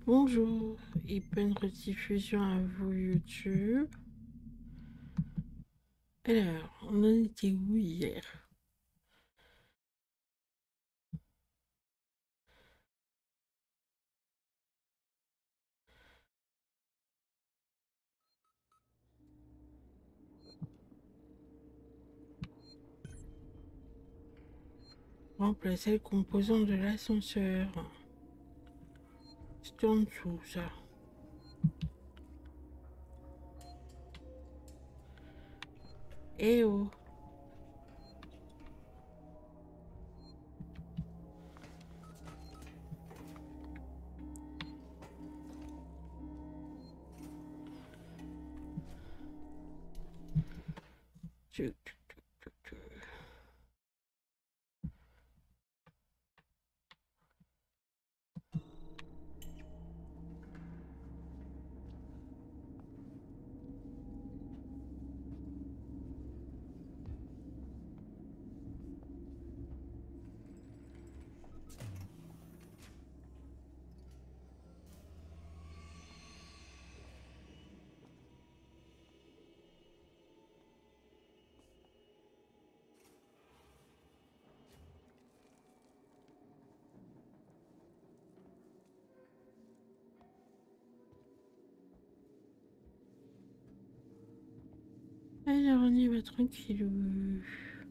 Bonjour et bonne rediffusion à vous YouTube. Alors, on en était où hier? Remplacer le composant de l'ascenseur. C'est en dessous ça. Eh oh! Tchou, tchou, tchou, tchou. Alors on y va tranquillou.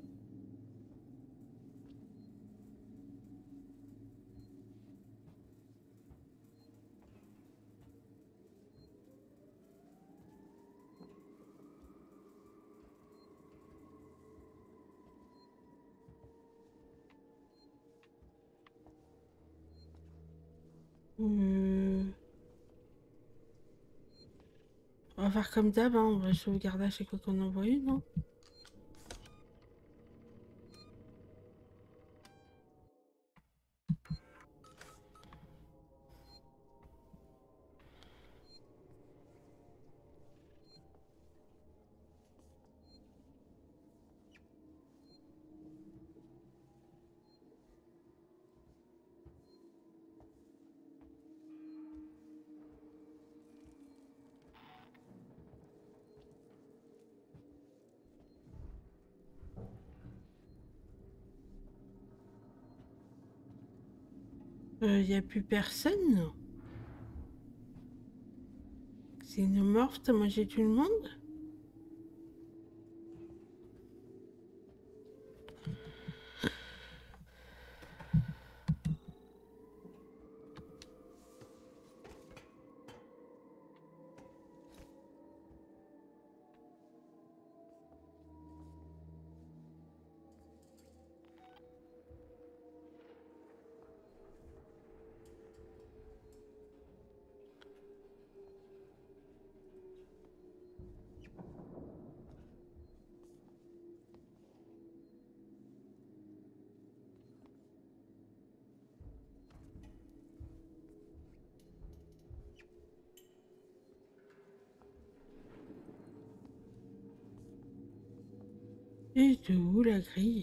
On va faire comme d'hab, hein. On va sauvegarder à chaque fois qu'on envoie une, non? Y a plus personne? Xénomorphe, t'as mangé tout le monde? Et de où la grille?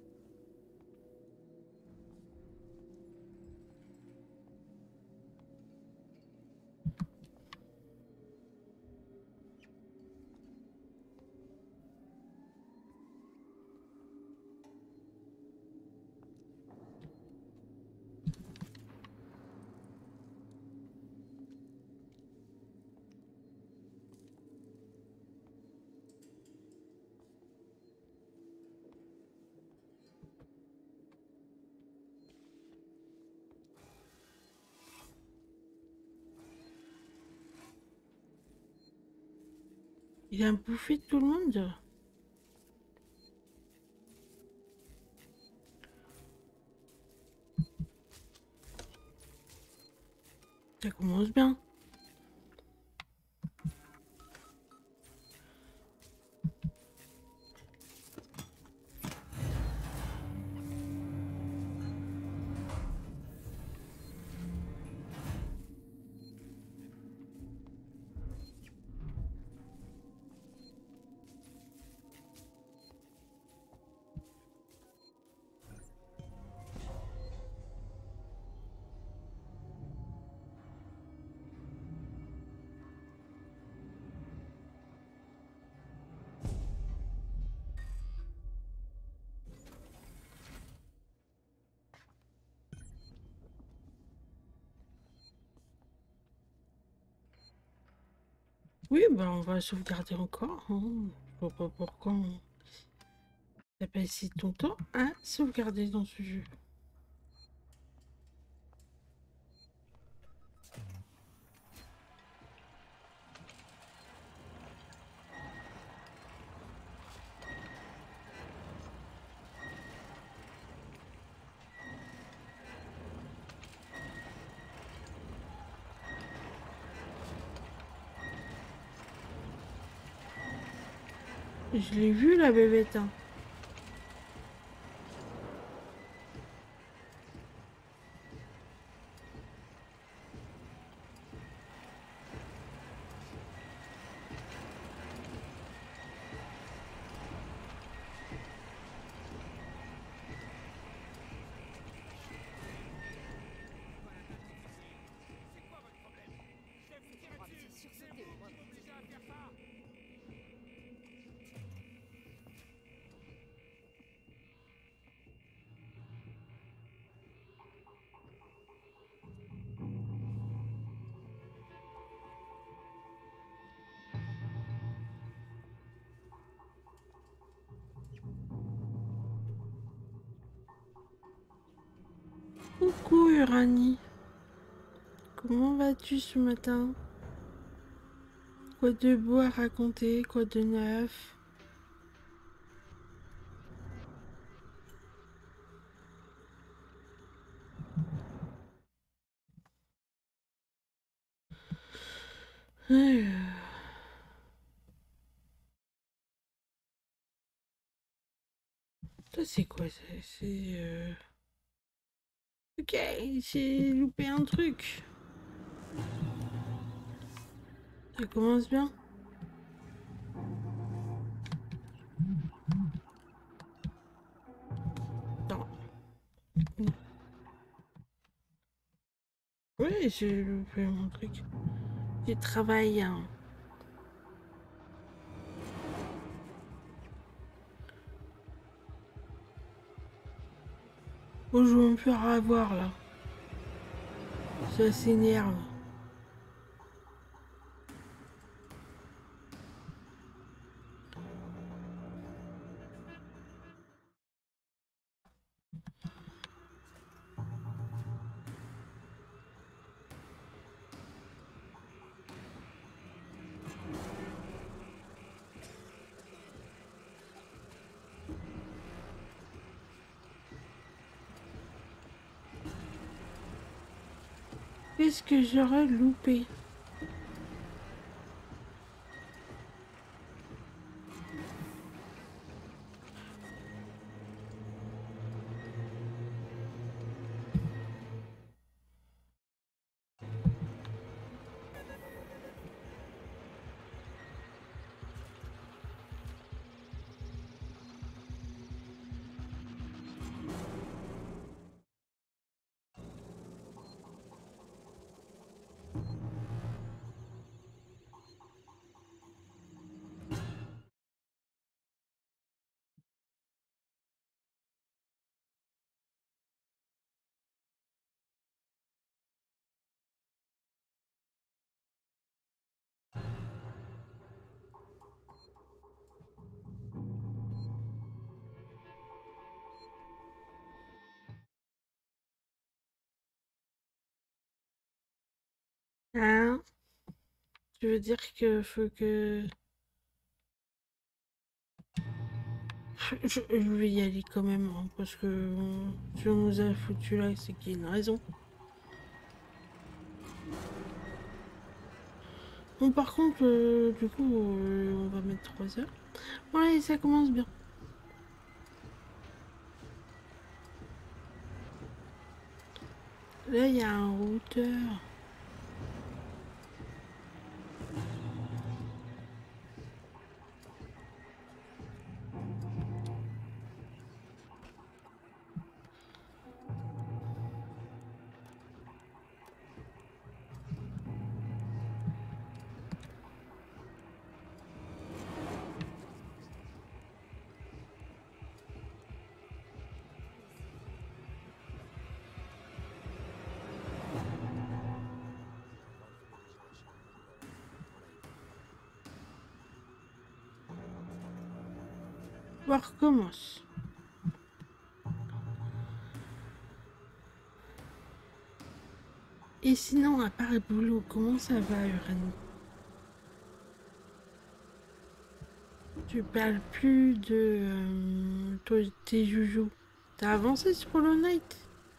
Il a bouffé tout le monde? Ça commence bien. Oui, bah on va sauvegarder encore. Hein. Je vois pas pourquoi t'as pas essayé ton temps à sauvegarder dans ce jeu. Je l'ai vu la bébête. Hein. Coucou Uranie. Comment vas-tu ce matin? Quoi de beau à raconter? Quoi de neuf? Ça c'est quoi? C'est. Ok, j'ai loupé un truc. Ça commence bien. Non. Oui, j'ai loupé mon truc. J'ai travaillé. Hein. Oh, je veux me faire avoir là. Ça s'énerve. Qu'est-ce que j'aurais loupé? Hein? Tu veux dire que faut que... Je vais y aller quand même, hein, parce que si on nous a foutu là, c'est qu'il y a une raison. Bon, par contre, du coup, on va mettre 3 heures. Bon, allez, ça commence bien. Là, il y a un routeur. on recommence. Et sinon, à part le boulot, comment ça va, Uran? Tu parles plus de tes joujoux. T'as avancé sur Hollow Knight?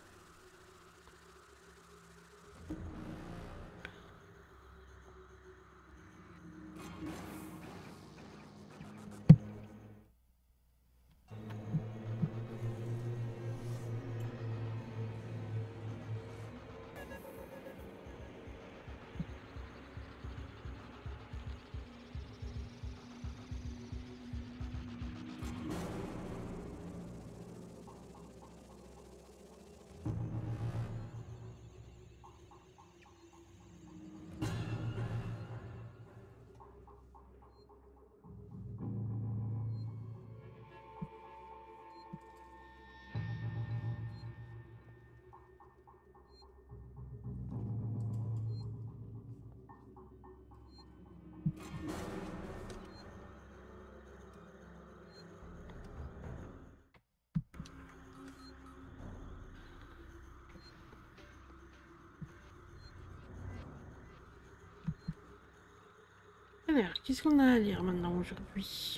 Alors, qu'est-ce qu'on a à lire maintenant aujourd'hui?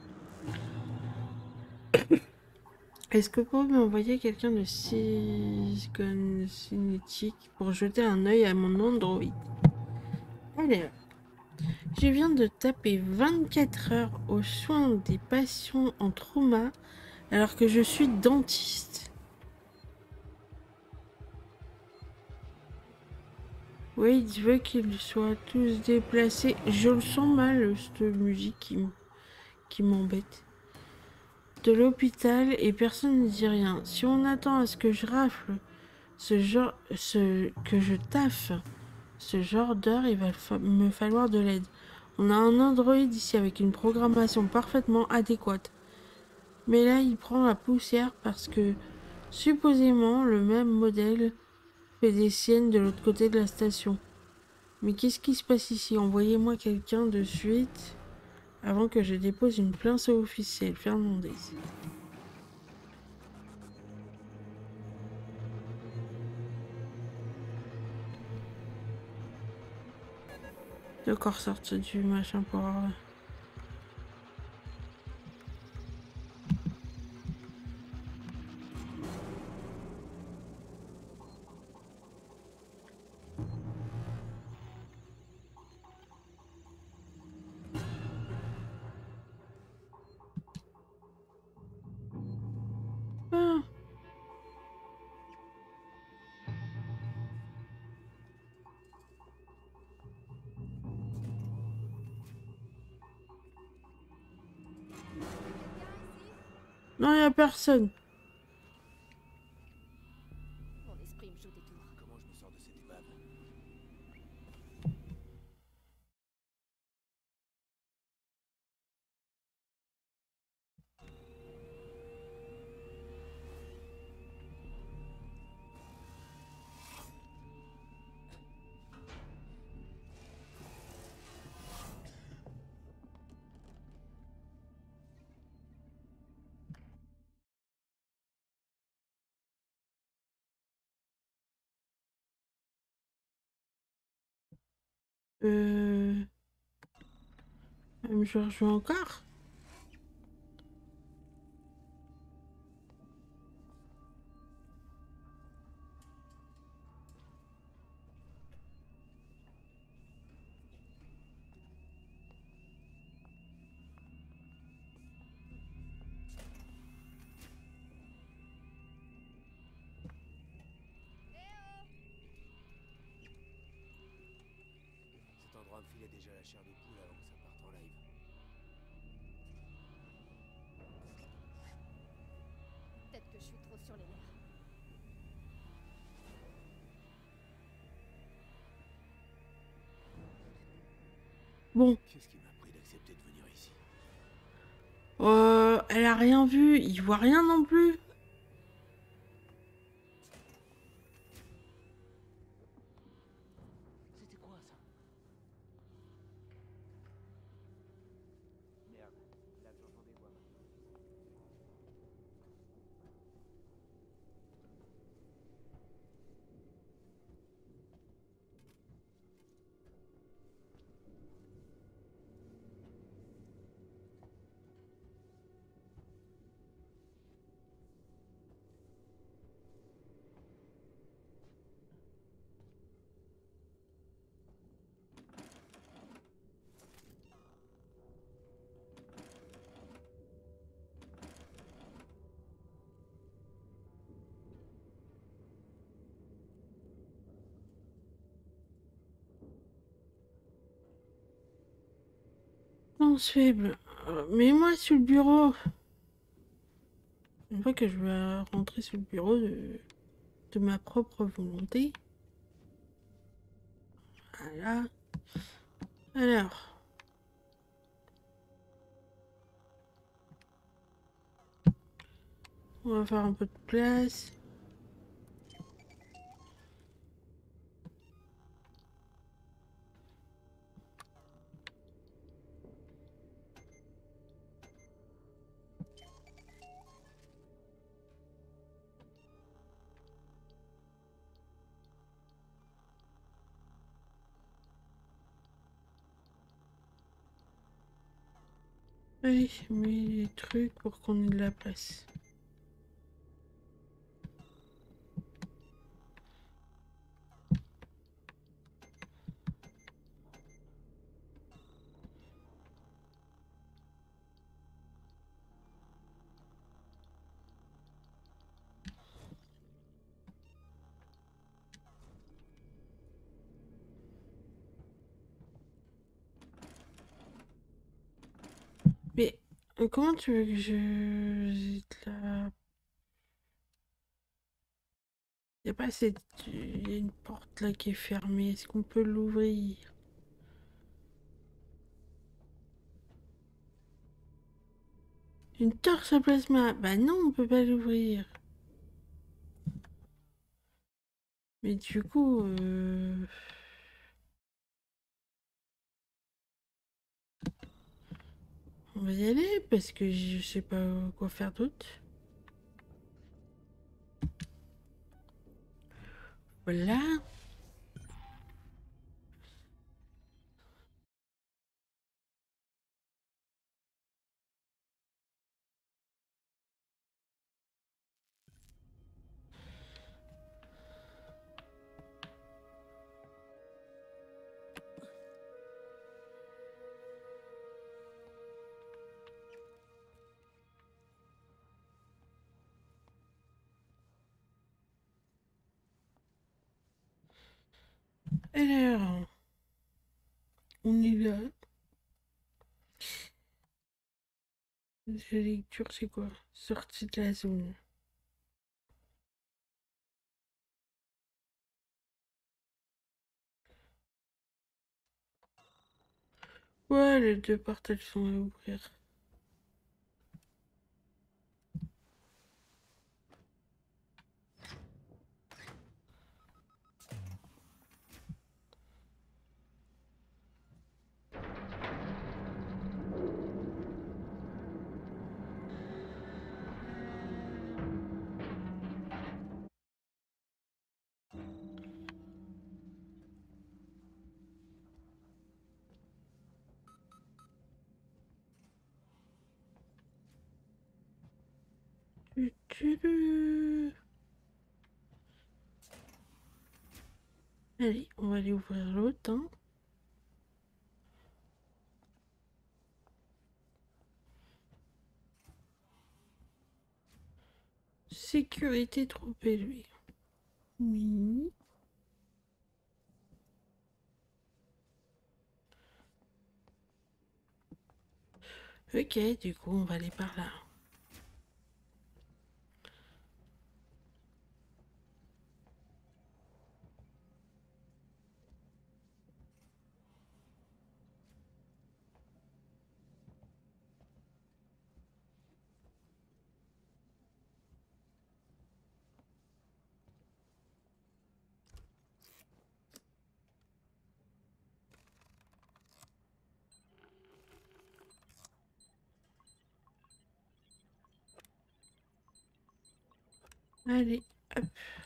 Est-ce que vous pouvez m'envoyer quelqu'un de Silicon Cinétique pour jeter un œil à mon Android? Alors, je viens de taper 24 heures aux soins des patients en trauma alors que je suis dentiste. Wade veut qu'ils soient tous déplacés. Je le sens mal, cette musique qui m'embête. De l'hôpital et personne ne dit rien. Si on attend à ce que je rafle que je taffe ce genre d'heure, il va me falloir de l'aide. On a un Android ici avec une programmation parfaitement adéquate. Mais là, il prend la poussière parce que, supposément, le même modèle fait des siennes de l'autre côté de la station. Mais qu'est-ce qui se passe ici? Envoyez-moi quelqu'un de suite avant que je dépose une plainte officielle. Fernandez. D'accord, sorte du machin pour... Ah. Non, il n'y a personne. Mon esprit me joue des tours. Comment je me sors de cette épave? Elle me cherche encore? Cet endroit me filait déjà la chair de poule avant que ça parte en live. Peut-être que je suis trop sur les nerfs. Bon. Qu'est-ce qui m'a pris d'accepter de venir ici? Elle a rien vu. Il voit rien non plus. C'était quoi ça? Merde, là que j'entends des voix maintenant. Apparence faible. Mets-moi sur le bureau. Une fois que je vais rentrer sur le bureau de ma propre volonté. Voilà. Alors. On va faire un peu de place. Allez, mets les trucs pour qu'on ait de la place. Mais comment tu veux que je jette là? Il n'y a pas assez Il y a une porte là qui est fermée. Est-ce qu'on peut l'ouvrir? Une torche à plasma. Bah non, on peut pas l'ouvrir. Mais du coup, on va y aller parce que je sais pas quoi faire d'autre. Voilà. Alors, on est là. La lecture, c'est quoi? Sortie de la zone. Ouais, les deux portes, elles sont à ouvrir. Allez, on va aller ouvrir l'autre. Hein. Sécurité trop élevée. Oui. Ok, du coup, on va aller par là. Allez, hop.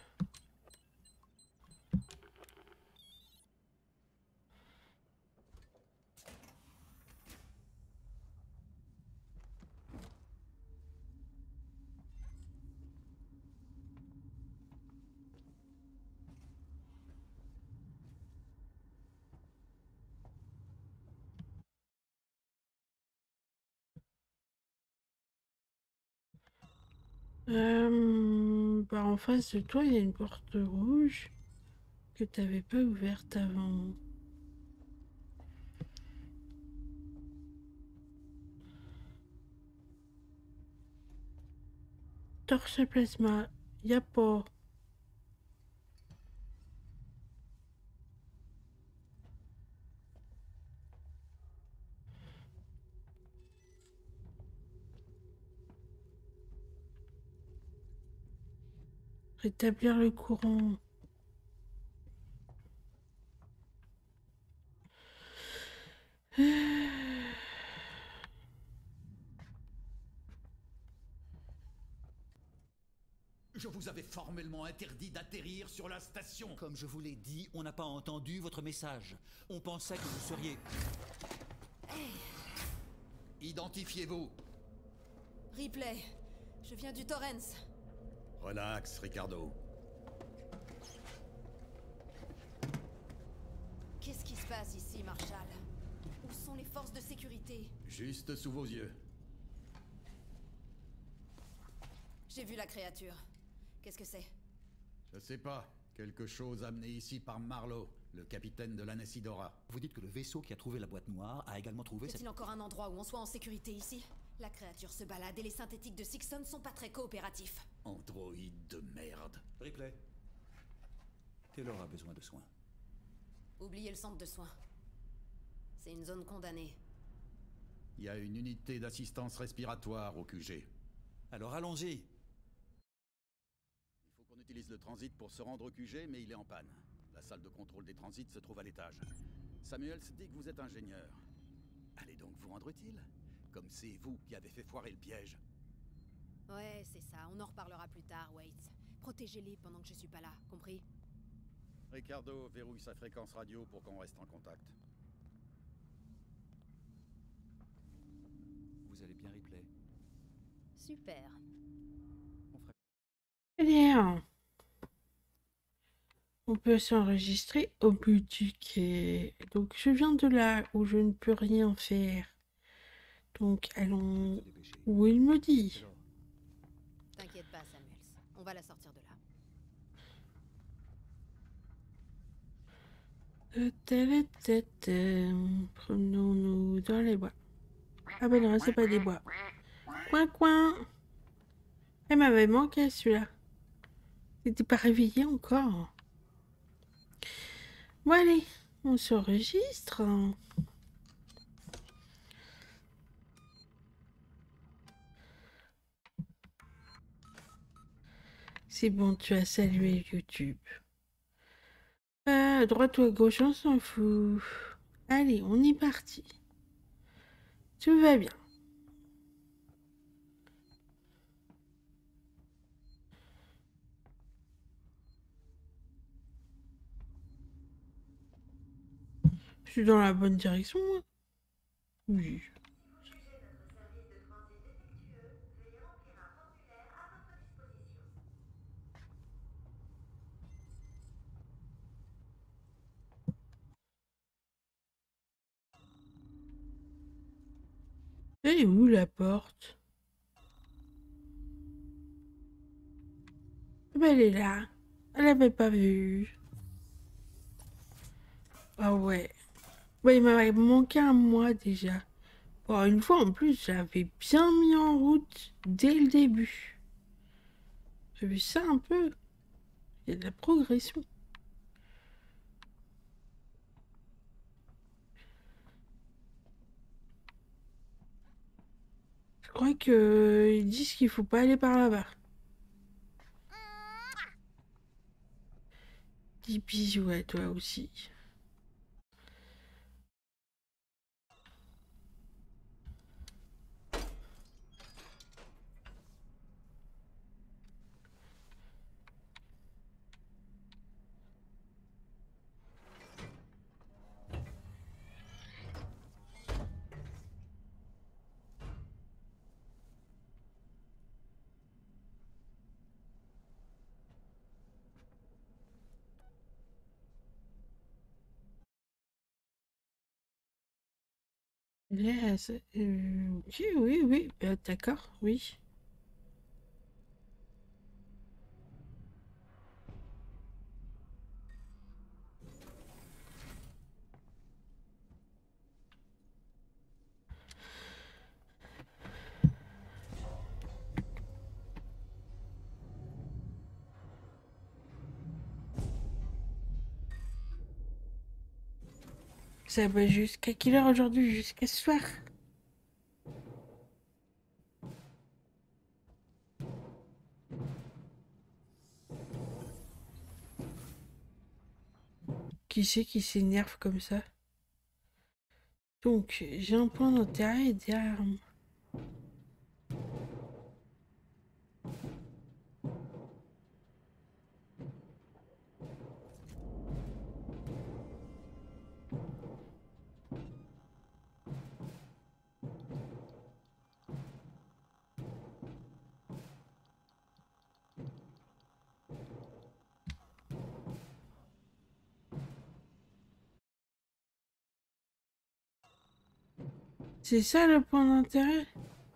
Bah en face de toi, il y a une porte rouge que t'avais pas ouverte avant. Torche plasma. Y a pas. Rétablir le courant. Je vous avais formellement interdit d'atterrir sur la station. Comme je vous l'ai dit, on n'a pas entendu votre message. On pensait que vous seriez... Identifiez-vous. Ripley, je viens du Torrens. Relax, Ricardo. Qu'est-ce qui se passe ici, Marshall? Où sont les forces de sécurité? Juste sous vos yeux. J'ai vu la créature. Qu'est-ce que c'est? Je sais pas. Quelque chose amené ici par Marlowe, le capitaine de l'Anessidora. Vous dites que le vaisseau qui a trouvé la boîte noire a également trouvé Y cette... a-t-il encore un endroit où on soit en sécurité ici? La créature se balade et les synthétiques de Sixon sont pas très coopératifs. Androïde de merde. Ripley. Taylor a besoin de soins. Oubliez le centre de soins. C'est une zone condamnée. Il y a une unité d'assistance respiratoire au QG. Alors allons-y. Il faut qu'on utilise le transit pour se rendre au QG, mais il est en panne. La salle de contrôle des transits se trouve à l'étage. Samuels dit que vous êtes ingénieur. Allez donc vous rendre utile. Comme c'est vous qui avez fait foirer le piège. Ouais, c'est ça. On en reparlera plus tard, Waits. Protégez-les pendant que je suis pas là, compris? Ricardo verrouille sa fréquence radio pour qu'on reste en contact. Vous allez bien, Ripley? Super. On fera... Bien. On peut s'enregistrer au but du quai. Donc je viens de là où je ne peux rien faire. Donc allons se dépêcher. où il me dit. Taylor, T'inquiète pas, Samuels. On va la sortir de là. Promenons-nous dans les bois. Ah ben non, c'est pas des bois. Coin coin. Elle m'avait manqué celui-là. T'étais pas réveillé encore. Bon allez, on s'enregistre. C'est bon, tu as salué YouTube. À droite ou à gauche, on s'en fout. Allez, on est parti. Tout va bien. Je suis dans la bonne direction, moi. Oui. Elle est où la porte? Ah ben, elle est là. Elle avait pas vu. Ah ouais. Ouais, il m'avait manqué un mois déjà. Bon, une fois en plus, j'avais bien mis en route dès le début. J'ai vu ça un peu. Il y a de la progression. Je crois que ils disent qu'il faut pas aller par là-bas. Dis bisous à toi aussi. Là, ok, oui, oui, d'accord, oui. Ça va jusqu'à quelle heure aujourd'hui? Jusqu'à ce soir? Qui c'est qui s'énerve comme ça? Donc, j'ai un point d'intérêt et des armes. C'est ça le point d'intérêt?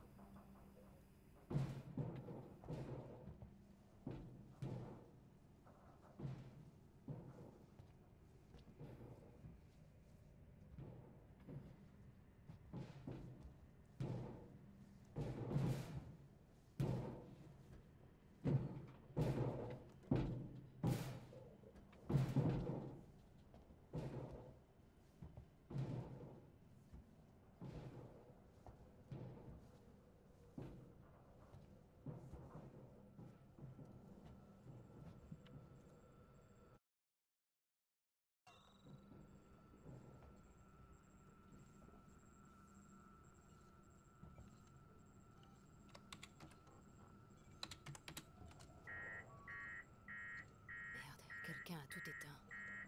Merde, quelqu'un a tout éteint.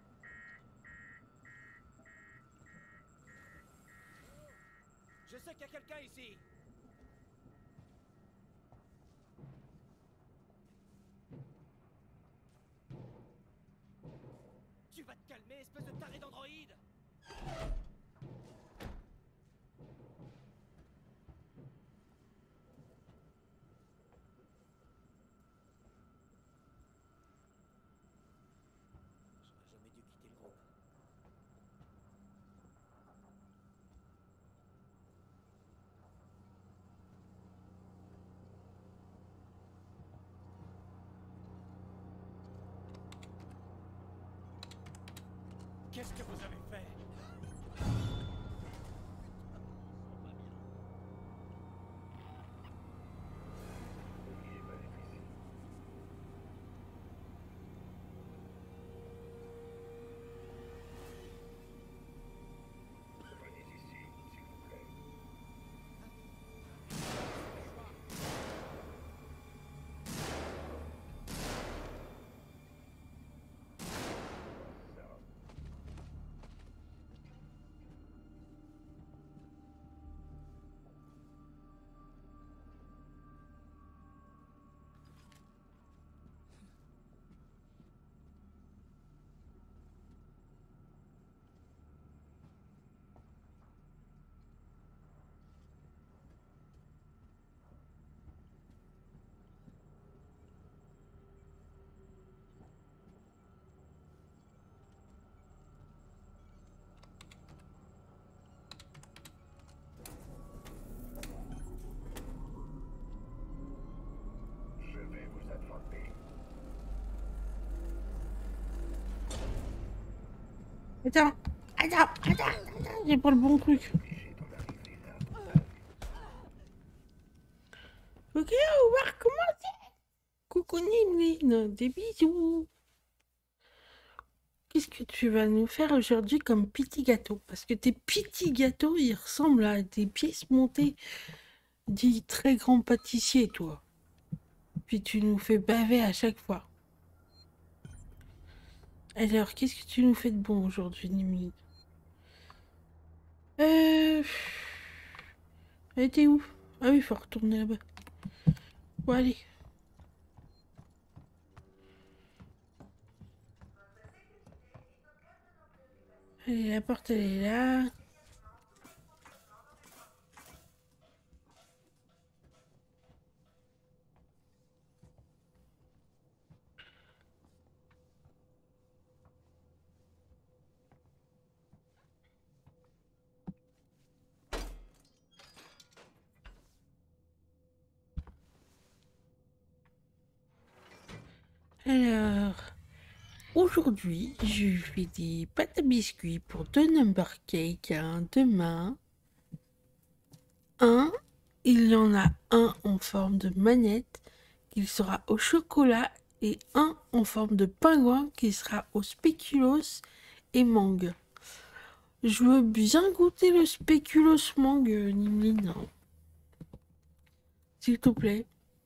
Je sais qu'il y a quelqu'un ici. Tu vas te calmer, espèce de taré d'androïde. J'aurais jamais dû quitter le groupe. Qu'est-ce que vous avez fait? Attends, j'ai pas le bon truc. Ok, on va recommencer. Coucou Nimeline, des bisous. Qu'est-ce que tu vas nous faire aujourd'hui comme petit gâteau? Parce que tes petits gâteaux, ils ressemblent à des pièces montées dit très grand pâtissier, toi. Puis tu nous fais baver à chaque fois. Alors, qu'est-ce que tu nous fais de bon aujourd'hui, Nimeline? Elle était où? Ah oui, il faut retourner là-bas. Bon, allez. Allez, la porte, elle est là. Alors... aujourd'hui, je fais des pâtes à biscuits pour 2 number cakes. Demain, il y en a un en forme de manette qui sera au chocolat et un en forme de pingouin qui sera au spéculoos et mangue. Je veux bien goûter le spéculoos mangue, Nimline. S'il te plaît.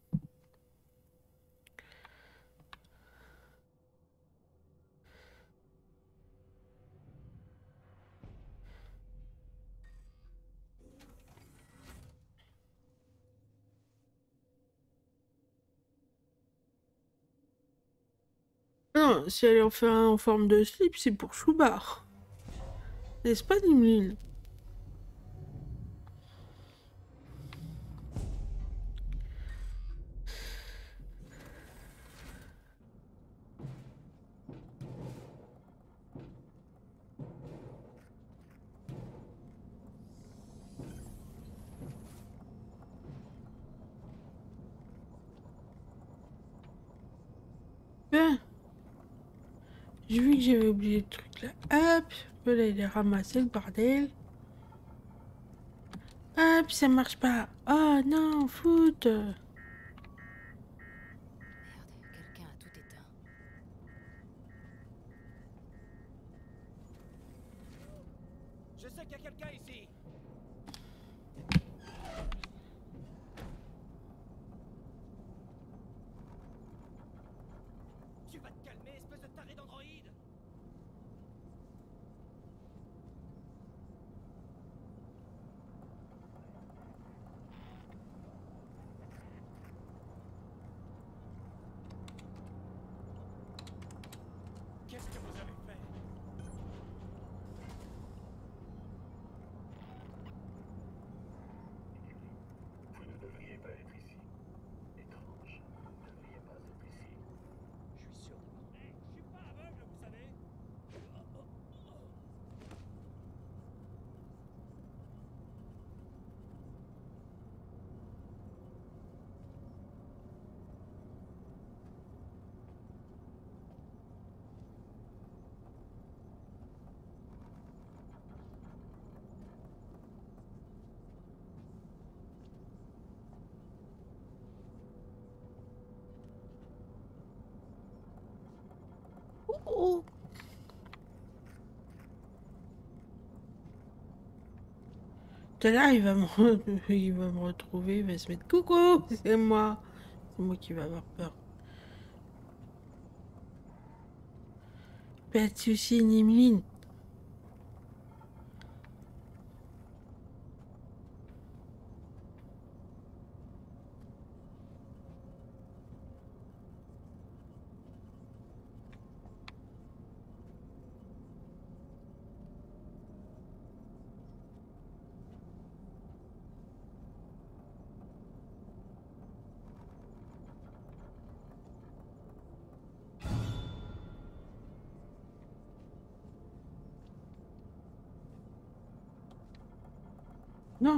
Non, si elle en fait un en forme de slip, c'est pour Choubar. N'est-ce pas, Nimline? Ben, j'ai vu que j'avais oublié le truc là. Hop, voilà, il est ramassé le bordel. Hop, ça marche pas. Oh non, foot. Merde, quelqu'un a tout éteint. Je sais qu'il y a quelqu'un ici. Tu vas te calmer, espèce de taré d'androïde. Qu'est-ce que vous avez fait? Vous ne devriez pas être ici. Étrange, vous ne devriez pas être ici. Je suis sûr de moi. Je suis pas aveugle, vous savez. Oh. Tout à l'heure, il va me retrouver, il va se mettre coucou, c'est moi. C'est moi qui va avoir peur. Pas de soucis, Nimline. Non.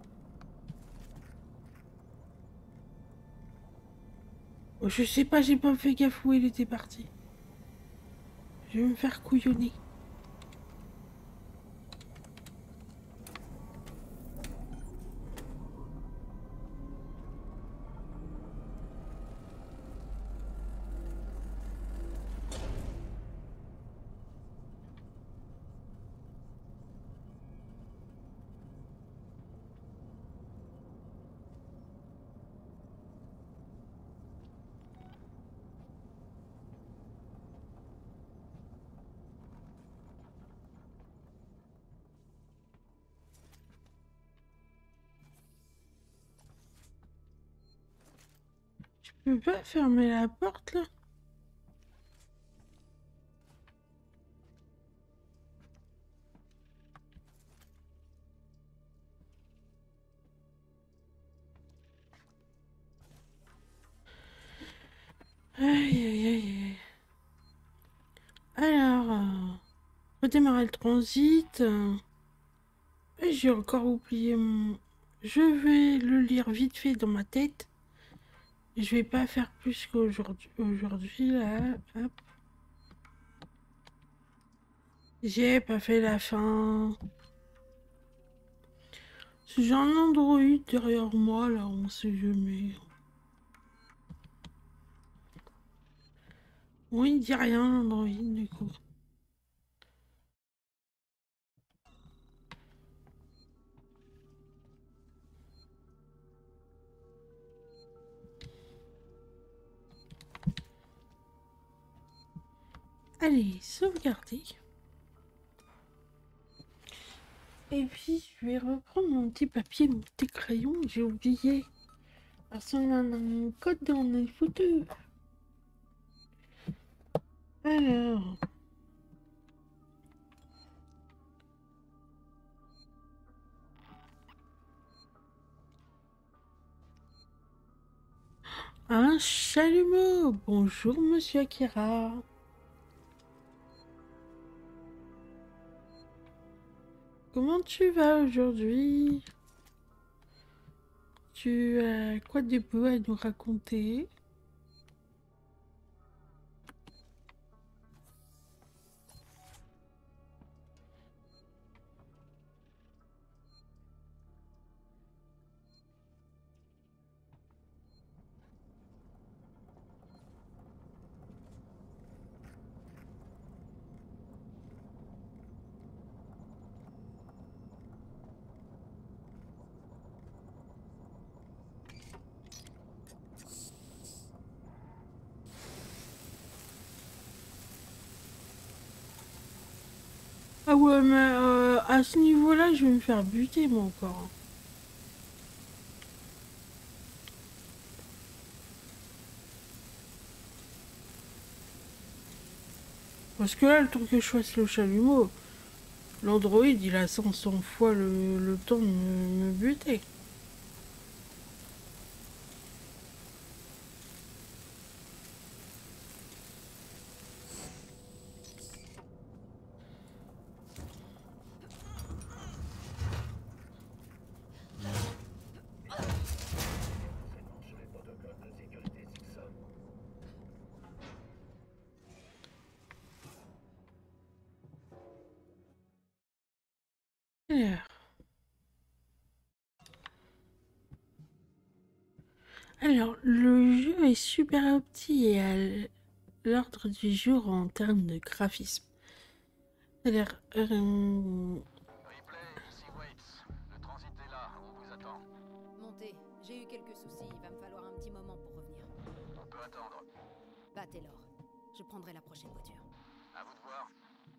Oh, je sais pas, j'ai pas fait gaffe où il était parti. Je vais me faire couillonner. Je peux pas fermer la porte là? Aïe aïe aïe aïe. Alors, redémarrer le transit. Et j'ai encore oublié mon... Je vais le lire vite fait dans ma tête. Je vais pas faire plus qu'aujourd'hui. Aujourd'hui, là, hop. J'ai pas fait la fin. J'ai un Android derrière moi, là, on sait jamais. Oui, il dit rien, l'Android, du coup. Allez, sauvegarder. Et puis, je vais reprendre mon petit papier, mon petit crayon, j'ai oublié. Parce qu'on a un code dans les photos. Alors, un chalumeau. Bonjour, monsieur Akira. Comment tu vas aujourd'hui? Tu as quoi de beau à nous raconter? Ah ouais, mais à ce niveau-là, je vais me faire buter, moi, encore. Parce que là, le temps que je fasse le chalumeau, l'android, il a 500 fois le temps de me buter. Renseignements sur les protocoles de sécurité Simpson. Alors, le jeu est super opti et à l'ordre du jour en termes de graphisme. Alors, Ripley, ici Waits. Le transit est là, on vous attend. Montez, j'ai eu quelques soucis, il va me falloir un petit moment pour revenir. On peut attendre. Bah Taylor, je prendrai la prochaine voiture. À vous de voir.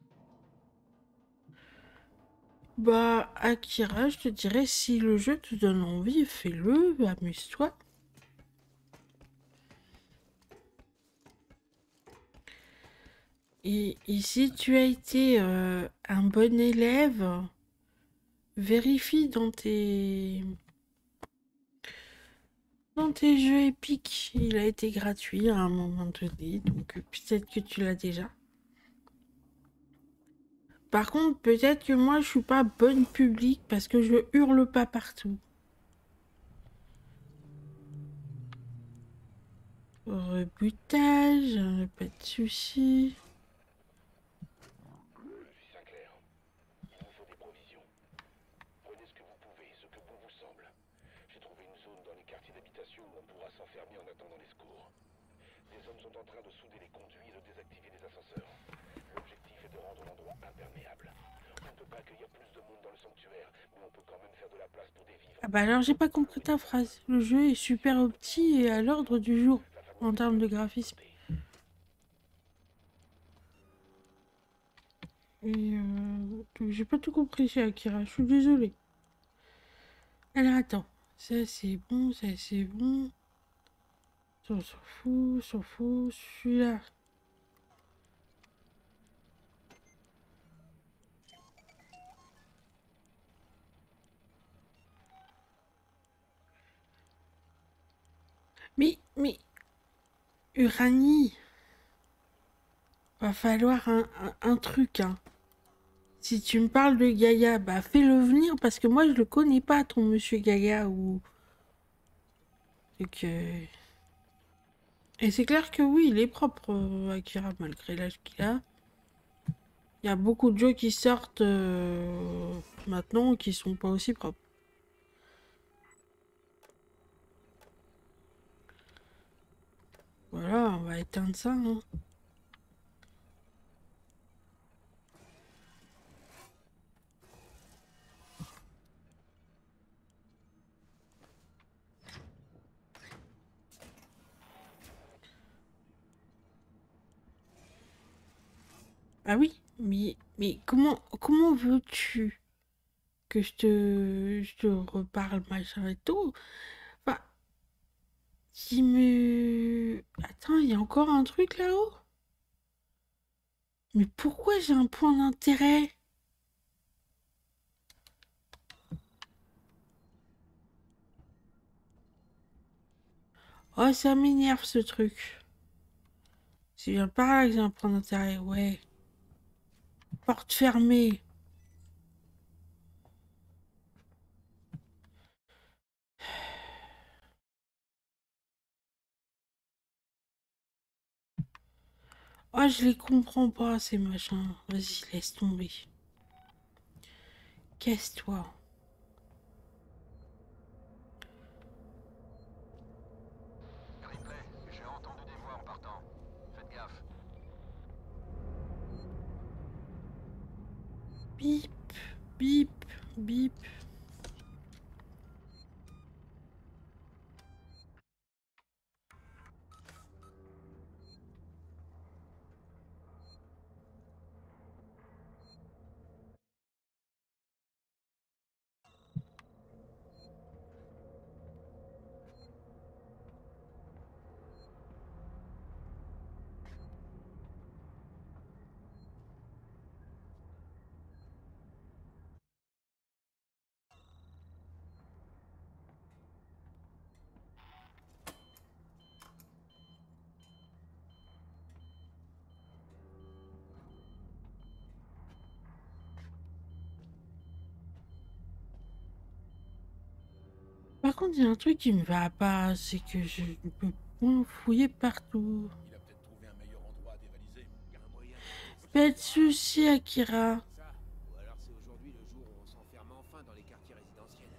bah, Akira, je te dirais, si le jeu te donne envie, fais-le, amuse-toi. Et si tu as été un bon élève, vérifie dans tes jeux épiques. Il a été gratuit à un moment donné, donc peut-être que tu l'as déjà. Par contre, peut-être que moi, je suis pas bonne public parce que je hurle pas partout. Rebutage, pas de soucis. Je suis Sinclair. Il vous faut des provisions. Prenez ce que vous pouvez, ce que bon vous semble. J'ai trouvé une zone dans les quartiers d'habitation où on pourra s'enfermer en attendant les secours. Des hommes sont en train de souder les conduits et de désactiver les ascenseurs. L'objectif est de rendre l'endroit imperméable. On ne peut pas accueillir plus de monde dans le sanctuaire, mais on peut quand même faire de la place pour des vivres. Ah bah alors j'ai pas compris ta phrase. Le jeu est super opti et à l'ordre du jour en termes de graphisme. Et j'ai pas tout compris chez Akira, je suis désolée. Alors attends, ça c'est bon, ça c'est bon. Ça, on s'en fout, celui-là. Mais, Uranie, va falloir un truc, hein. Si tu me parles de Gaïa, bah fais-le venir parce que moi je le connais pas, ton monsieur Gaïa ou. Donc, et c'est clair que oui, il est propre, Akira, malgré l'âge qu'il a. Il y a beaucoup de jeux qui sortent maintenant qui sont pas aussi propres. Voilà, on va éteindre ça. Hein. Ah oui, mais comment veux-tu que je te reparle machin et tout? Enfin, qui me... Attends, il y a encore un truc là-haut? Mais pourquoi j'ai un point d'intérêt? Oh, ça m'énerve ce truc. C'est bien par là que j'ai un point d'intérêt, ouais. Porte fermée. Oh, je les comprends pas, ces machins. Vas-y, laisse tomber. Casse-toi. Ripley, j'ai entendu des voix en partant. Faites gaffe. Bip, bip, bip. Par contre, il y a un truc qui me va pas, c'est que je ne peux point fouiller partout. Il a peut-être trouvé un meilleur endroit à dévaliser. Il y a un moyen de Pas de soucis, Akira. Ça, ou alors c'est aujourd'hui le jour où on s'enferme enfin dans les quartiers résidentiels.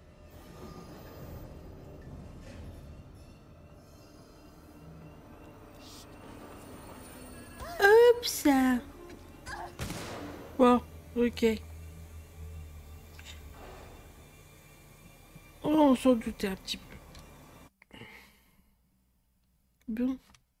Oups. Bon, ok. Oh, on s'en doutait un petit peu. Bon.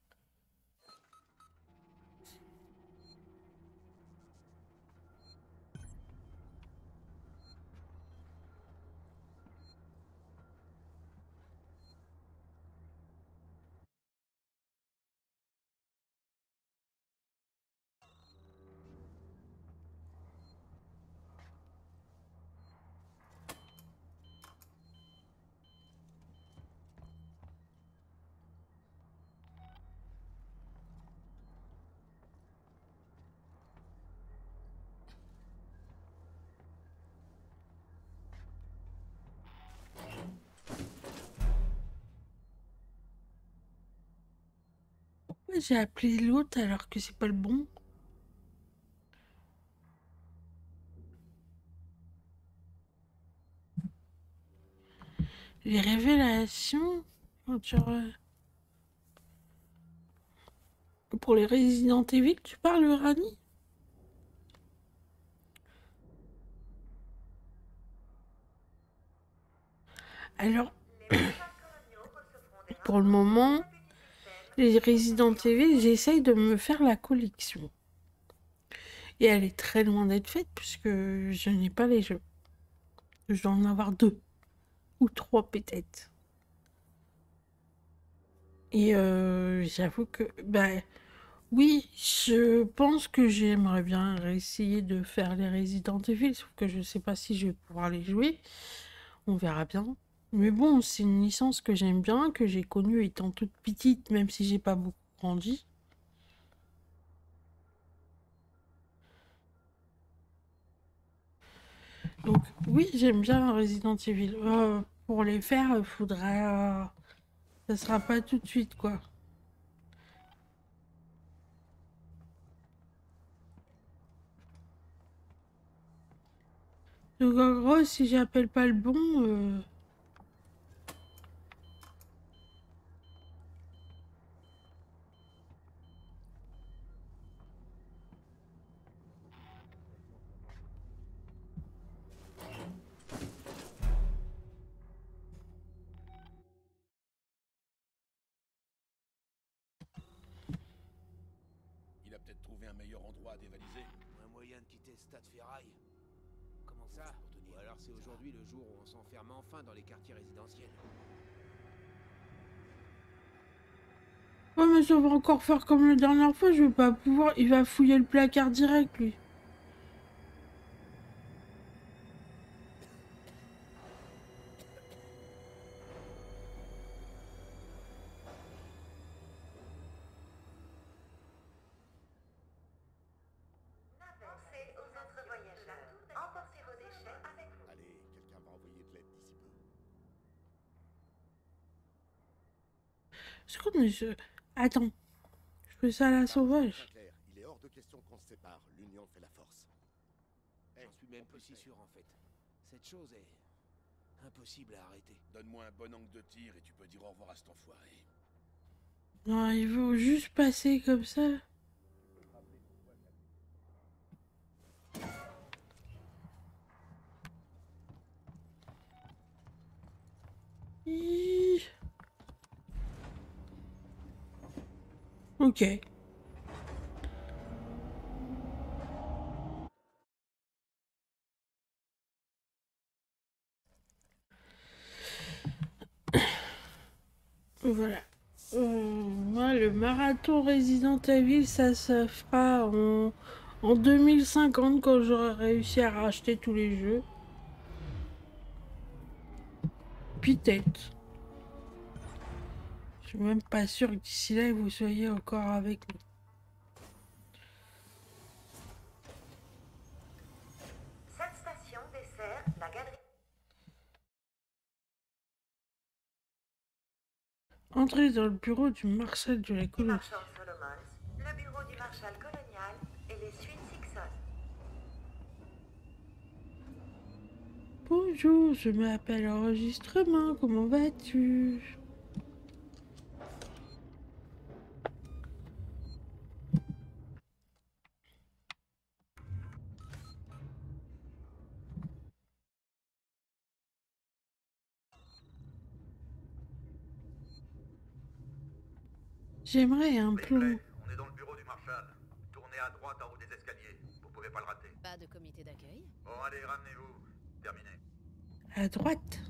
Pourquoi j'ai appelé l'autre alors que c'est pas le bon? Les révélations pour les Resident Evil, tu parles, Rani? Alors, pour le moment, les Resident Evil, j'essaye de me faire la collection. Et elle est très loin d'être faite puisque je n'ai pas les jeux. Je dois en avoir 2 ou 3 peut-être. Et j'avoue que, bah, oui, je pense que j'aimerais bien essayer de faire les Resident Evil, sauf que je sais pas si je vais pouvoir les jouer. On verra bien. Mais bon, c'est une licence que j'aime bien, que j'ai connue étant toute petite, même si j'ai pas beaucoup grandi. Donc oui, j'aime bien Resident Evil. Pour les faire, il faudra... ça sera pas tout de suite, quoi. Donc en gros, si j'appelle pas le bon, Il a peut-être trouvé un meilleur endroit à dévaliser. Un moyen de quitter ce tas de ferraille. Comment ça? Ou alors c'est aujourd'hui le jour où on s'enferme enfin dans les quartiers résidentiels. ouais, mais ça va encore faire comme la dernière fois, je vais pas pouvoir. Il va fouiller le placard direct, lui. Pensez aux autres voyageurs. Emportez vos déchets avec vous. Allez, quelqu'un va envoyer de l'aide d'ici peu. C'est qu'on est. Attends. Je fais ça à la sauvage. Clair, il est hors de question qu'on se sépare. L'union fait la force. J'en suis même plus si sûr en fait. Cette chose est impossible à arrêter. Donne-moi un bon angle de tir et tu peux dire au revoir à cet enfoiré. Non, ils vont juste passer comme ça. Hi. Ok. Voilà. Moi, le marathon Resident Evil, ça se fera en 2050 quand j'aurai réussi à racheter tous les jeux. Peut-être. Je suis même pas sûr que d'ici là, vous soyez encore avec nous. Cette station dessert la galerie. Entrez dans le bureau du marshal de la colonie. Marshal Solomons, le bureau du marshal colonial et les suites Sixon. Bonjour, je m'appelle Enregistrement, comment vas-tu? J'aimerais un plan. On est dans le bureau du Marshal. Tournez à droite en haut des escaliers. Vous pouvez pas le rater. Pas de comité d'accueil. Bon, allez, ramenez-vous. Terminé. À droite.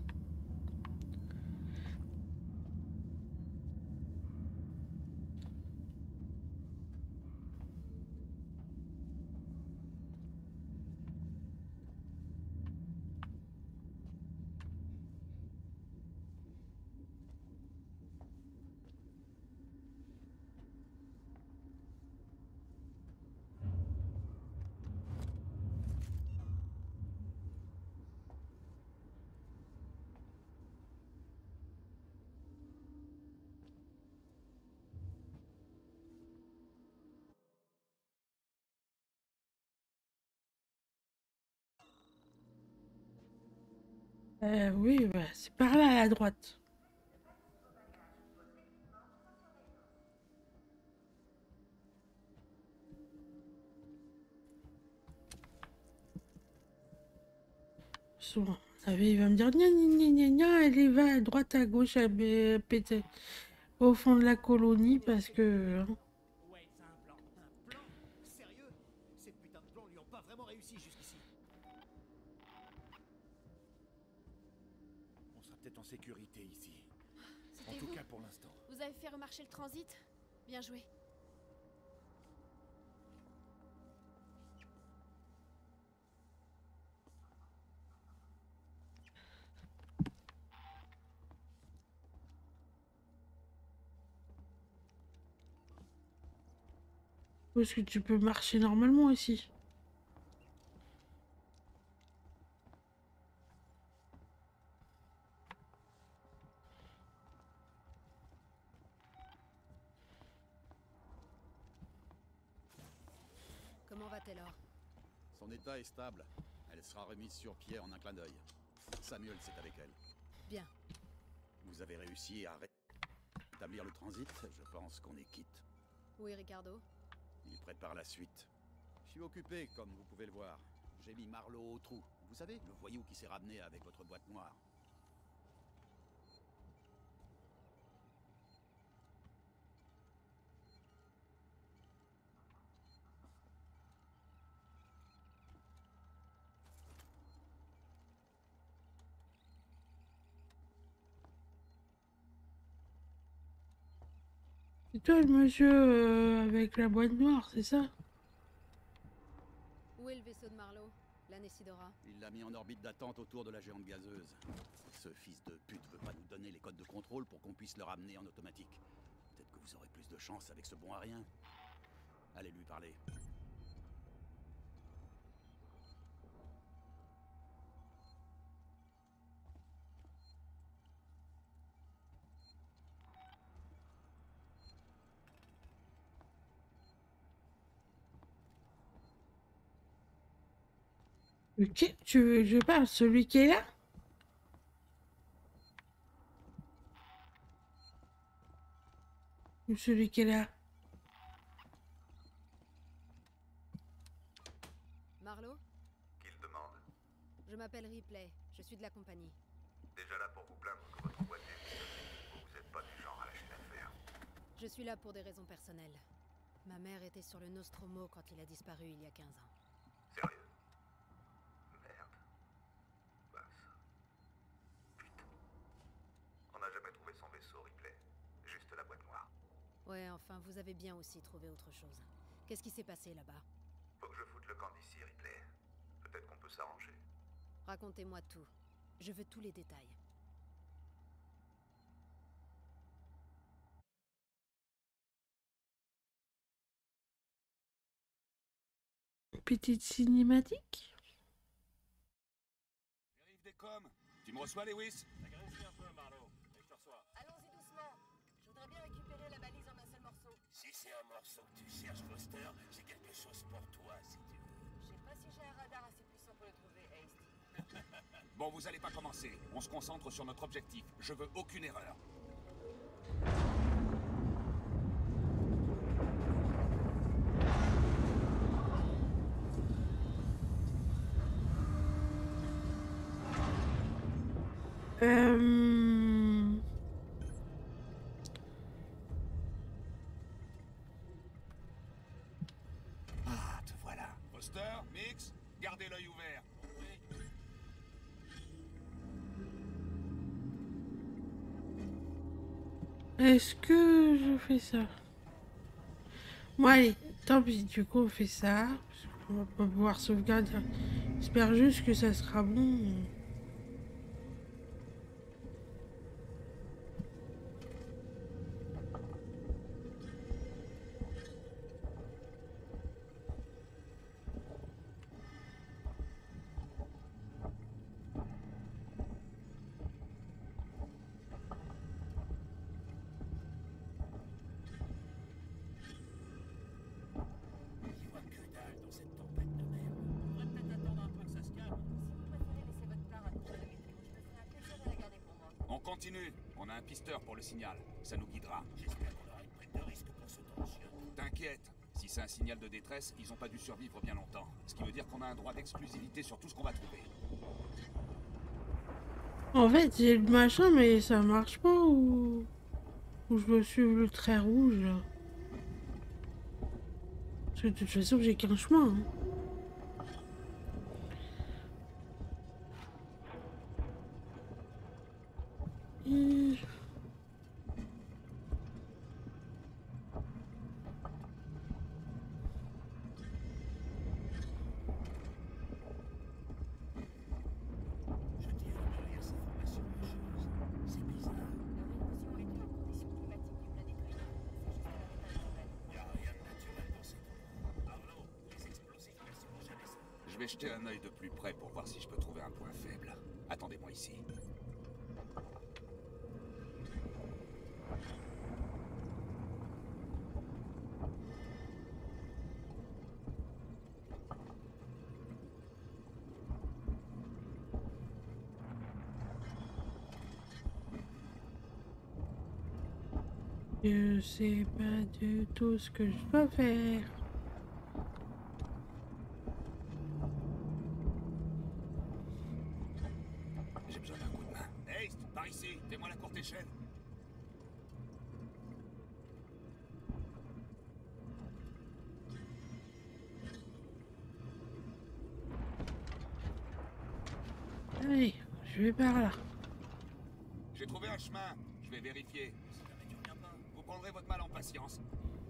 Oui, bah, c'est par là à droite. Souvent. Il va me dire gna gna gna gna gna, allez, va à droite, à gauche, péter au fond de la colonie parce que. Hein. Ouais, c'est un plan. Un plan? Sérieux? Ces putains de plans lui ont pas vraiment réussi jusqu'ici. On sera peut-être en sécurité ici. En C'était tout vous. cas pour l'instant. Vous avez fait remarcher le transit? Bien joué. Parce que tu peux marcher normalement ici. Comment va Taylor? Son état est stable. Elle sera remise sur pied en un clin d'œil. Samuel, c'est avec elle. Bien. Vous avez réussi à rétablir le transit. Je pense qu'on est quitte. Oui, Ricardo. Il prépare la suite. Je suis occupé, comme vous pouvez le voir. J'ai mis Marlowe au trou. Vous savez, le voyou qui s'est ramené avec votre boîte noire. C'est toi le monsieur avec la boîte noire, c'est ça? Où est le vaisseau de Marlowe? La Nessidora. Il l'a mis en orbite d'attente autour de la géante gazeuse. Ce fils de pute veut pas nous donner les codes de contrôle pour qu'on puisse le ramener en automatique. Peut-être que vous aurez plus de chance avec ce bon à rien. Allez lui parler. Ok, tu veux que je parle, celui qui est là? Ou celui qui est là? Marlowe? Qu'il demande. Je m'appelle Ripley. Je suis de la compagnie. Déjà là pour vous plaindre que votre boîte est vide. Vous n'êtes pas du genre à lâcher l'affaire. Je suis là pour des raisons personnelles. Ma mère était sur le Nostromo quand il a disparu il y a 15 ans. Sérieux? Merde. Mince. Putain. On n'a jamais trouvé son vaisseau, Ripley. Juste la boîte noire. Ouais, enfin, vous avez bien aussi trouvé autre chose. Qu'est-ce qui s'est passé là-bas? Faut que je foute le camp d'ici, Ripley. Peut-être qu'on peut s'arranger. Racontez-moi tout. Je veux tous les détails. Petite cinématique? J'arrive des coms. Tu me reçois, Lewis? Agrandis un peu, Marlowe. Et je te reçois. Allons-y doucement. Je voudrais bien récupérer la balise en un seul morceau. Si c'est un morceau que tu cherches, Foster, j'ai quelque chose pour toi, si tu veux. Je sais pas si j'ai un radar assez puissant pour le trouver, Haste. Bon, vous allez pas commencer. On se concentre sur notre objectif. Je veux aucune erreur. Ah, te voilà. Foster, Mix, gardez l'œil ouvert. Est-ce que je fais ça? Bon allez, tant pis, du coup on fait ça. Parce qu'on va pas pouvoir sauvegarder. J'espère juste que ça sera bon. J'y vois que dalle dans cette tempête de merde. On devrait peut-être attendre un peu que ça se calme. Si vous préférez laisser votre part à toute la météo, je me ferai un plaisir de la garder pour moi. On continue. On a un pisteur pour le signal. Ça nous guidera. J'espère qu'on aura une prise de risque pour ce danger. T'inquiète. Si c'est un signal de détresse, ils ont pas dû survivre bien longtemps. Ce qui veut dire qu'on a un droit d'exclusivité sur tout ce qu'on va trouver. En fait, j'ai le machin, mais ça marche pas ou je veux suivre le trait rouge là. Parce que de toute façon, j'ai qu'un chemin. Hein. Et... Je tiens derrière ces formations rocheuses. C'est bizarre. Leur érosion est due aux conditions climatiques du planétoïde. C'est juste un état naturel. Y a rien de naturel dans cet endroit. Arnaud, les explosifs perceront jamais ça. Je vais jeter un œil de plus près pour voir si je peux trouver un point faible. Attendez-moi ici. Je sais pas du tout ce que je dois faire. J'ai besoin d'un coup de main. Hey, par ici, fais-moi la courte échelle. Allez, je vais par là. J'ai trouvé un chemin. Je vais vérifier. Si jamais tu reviens pas, vous prendrez votre mal en patience.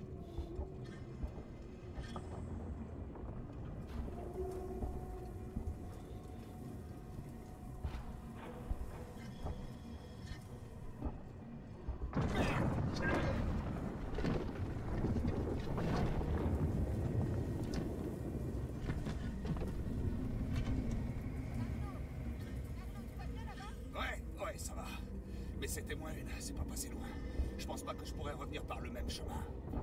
Ouais, ça va. Mais c'était moins une, c'est pas passé loin. Je pense pas que je pourrais revenir par le même chemin.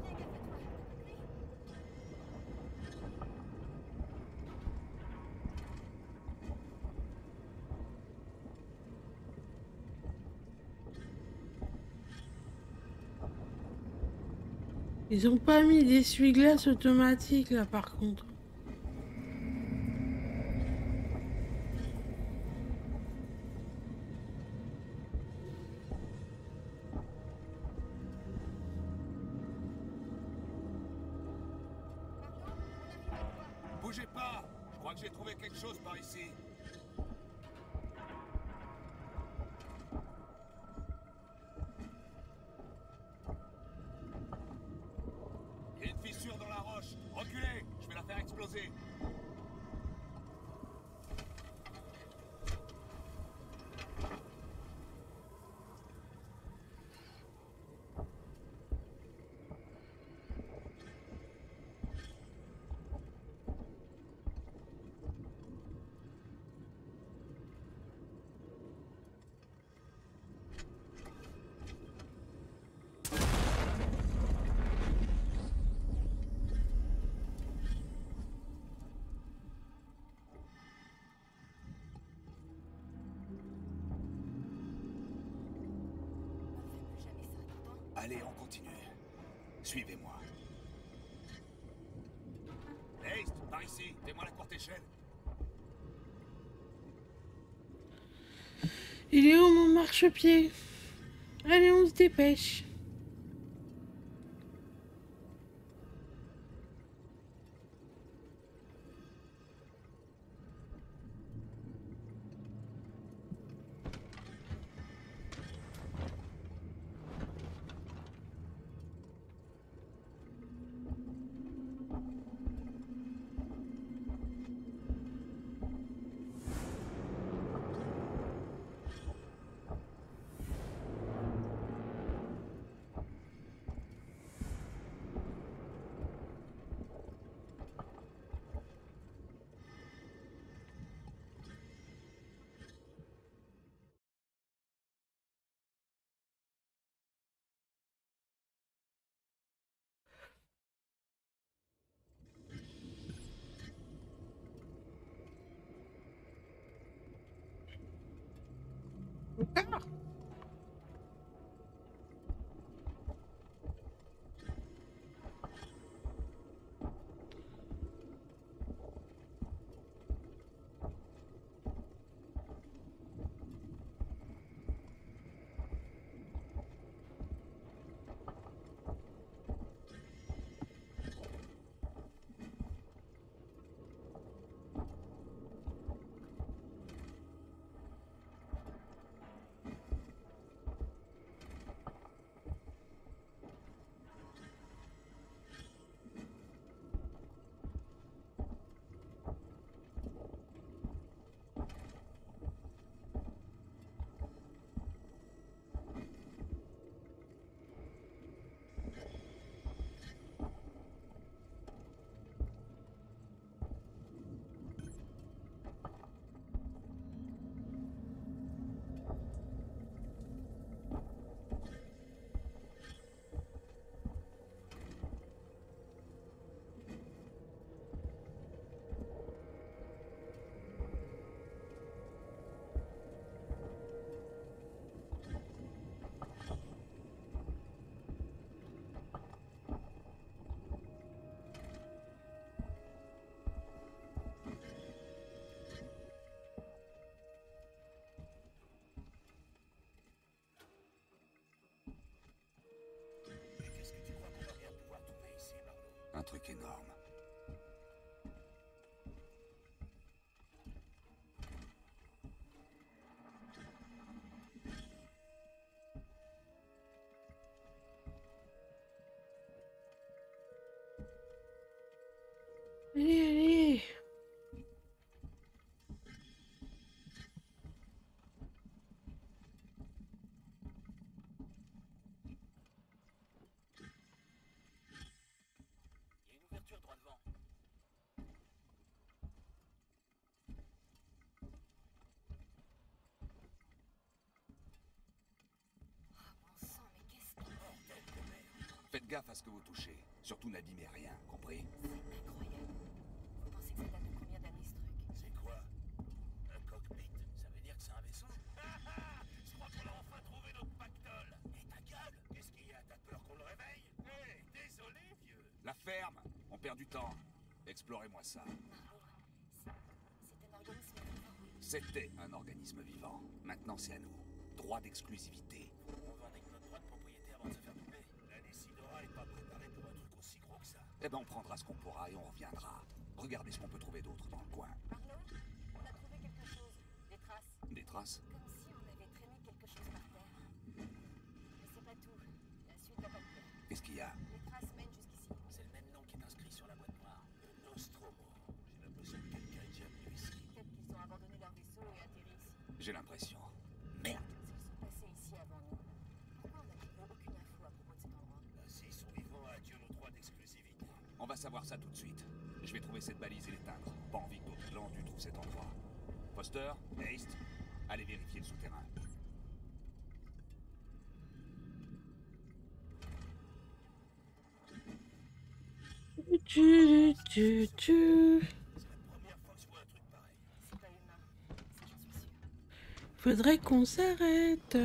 Ils ont pas mis d'essuie-glace automatique là par contre. Bougez pas. Je crois que j'ai trouvé quelque chose par ici. Il y a une fissure dans la roche. Reculez, je vais la faire exploser. Allez, on continue. Suivez-moi. Hey, par ici, fais-moi la courte échelle. Il est où mon marchepied? Allez, on se dépêche. truc énorme. Allez, allez. Il y a une ouverture droit devant. Bon sang, mais qu'est-ce qu'il fait? Faites gaffe à ce que vous touchez. Surtout n'abîmez rien, compris? C'est incroyable. Vous pensez que ça date de combien d'années, ce truc? C'est quoi? Un cockpit? Ça veut dire que c'est un vaisseau? Je crois qu'on a enfin trouvé notre pactole. Et ta gueule? Qu'est-ce qu'il y a? T'as peur qu'on le réveille? Hé, désolé, vieux. La ferme! On perd du temps. Explorez-moi ça. C'est un organisme vivant. C'était un organisme vivant. Maintenant, c'est à nous. Droit d'exclusivité. On va avec notre droit de propriété avant de se faire couper. La Décidora est pas préparée pour un truc aussi gros que ça. Eh ben, on prendra ce qu'on pourra et on reviendra. Regardez ce qu'on peut trouver d'autre dans le coin. Marlowe, on a trouvé quelque chose. Des traces. Des traces? Comme si on avait traîné quelque chose par terre. Mais c'est pas tout. La suite va pas te plaire. Qu'est-ce qu'il y a? Les traces mènent jusqu'ici. C'est le même nom qui est inscrit sur la boîte noire. Le Nostromo. J'ai l'impression que quelqu'un est déjà venu ici. Peut-être qu'ils ont abandonné leur vaisseau et atterri ici. J'ai l'impression. Merde! S'ils sont passés ici avant nous, pourquoi on n'a trouvé aucune info à propos de cet endroit? S'ils sont vivants, adieu nos droits d'exclusivité. On va savoir ça tout de suite. Je vais trouver cette balise et l'éteindre. Pas envie que d'autres glandus trouvent cet endroit. Foster, Haste, allez vérifier le souterrain. Tu. C'est la première fois que je vois un truc pareil. C'est pas humain. Ça, j'en suis sûre. Faudrait qu'on s'arrête.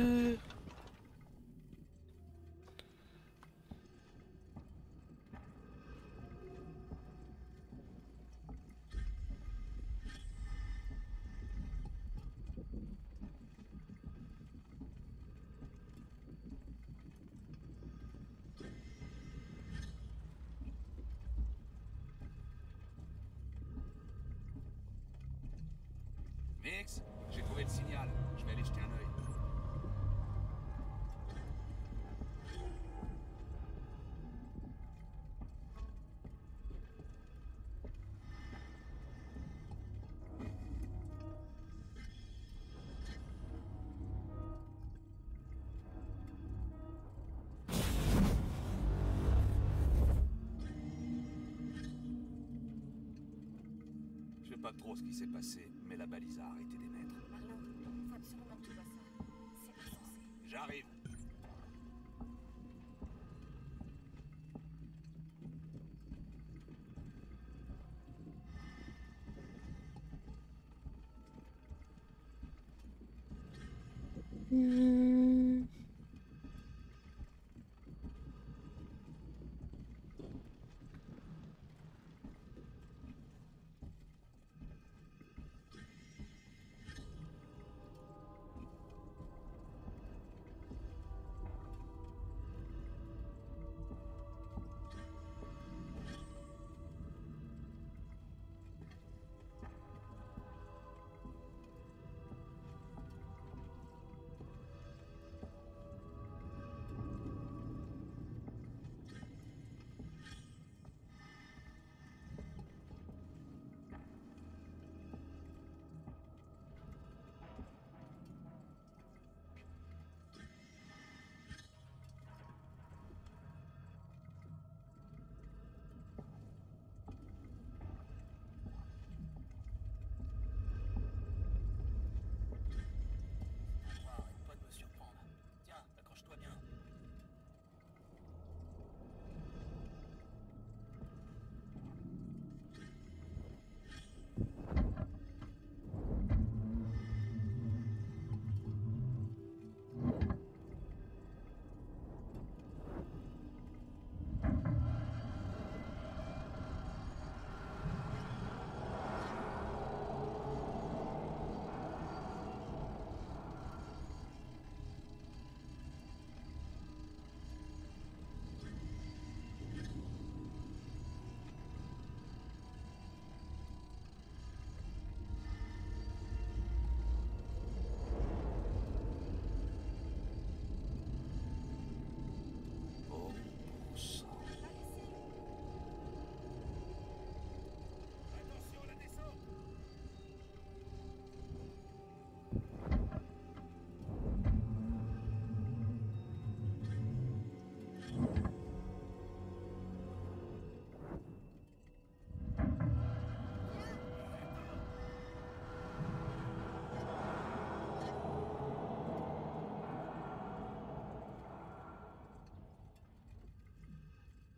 Mix, j'ai trouvé le signal. Je vais aller jeter un œil. Je sais pas trop ce qui s'est passé, mais la balise a arrêté d'émettre. Marlowe, il faut absolument que tu vois ça. C'est insensé. J'arrive. Hmm.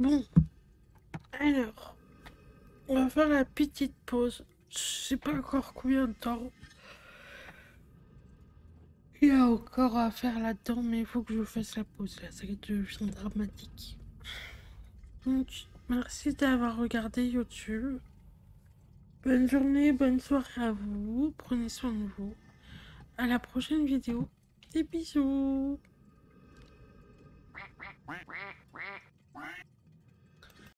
Bon, alors, on va faire la petite pause. Je sais pas encore combien de temps. Il y a encore à faire là-dedans, mais il faut que je fasse la pause là, ça devient dramatique. Donc, merci d'avoir regardé YouTube. Bonne journée, bonne soirée à vous. Prenez soin de vous. À la prochaine vidéo. Des bisous.